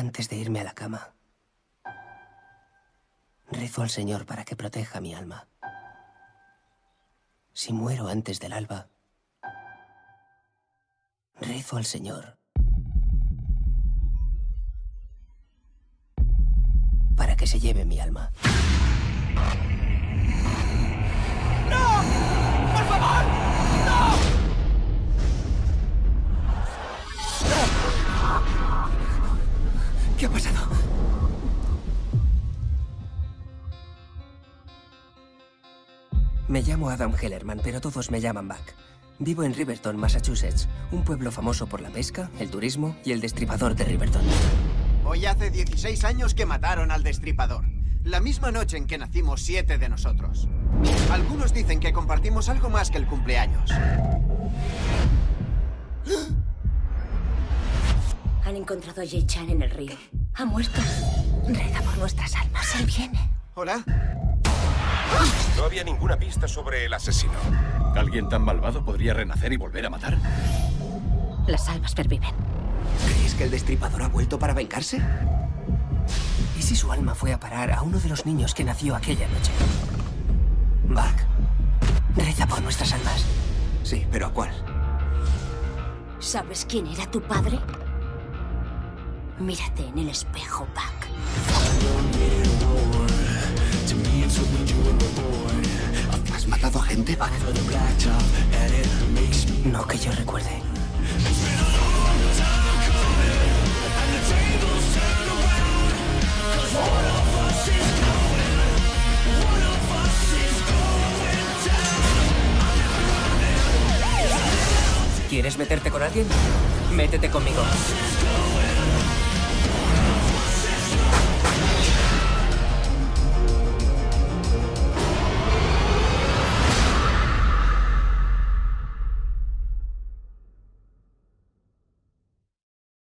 Antes de irme a la cama, rezo al Señor para que proteja mi alma. Si muero antes del alba, rezo al Señor para que se lleve mi alma. ¡No! ¡Por favor! ¡No! ¿Qué ha pasado? Me llamo Adam Hellerman, pero todos me llaman Buck. Vivo en Riverton, Massachusetts, un pueblo famoso por la pesca, el turismo y el destripador de Riverton. Hoy hace 16 años que mataron al destripador. La misma noche en que nacimos 7 de nosotros. Algunos dicen que compartimos algo más que el cumpleaños. Han encontrado a Jay Chan en el río. Ha muerto. Reza por nuestras almas. Él viene. ¿Hola? No había ninguna pista sobre el asesino. ¿Alguien tan malvado podría renacer y volver a matar? Las almas perviven. ¿Crees que el destripador ha vuelto para vengarse? ¿Y si su alma fue a parar a uno de los niños que nació aquella noche? Buck, reza por nuestras almas. Sí, pero ¿a cuál? ¿Sabes quién era tu padre? Mírate en el espejo, Buck. ¿Has matado a gente, Buck? No que yo recuerde. ¿Quieres meterte con alguien? Métete conmigo.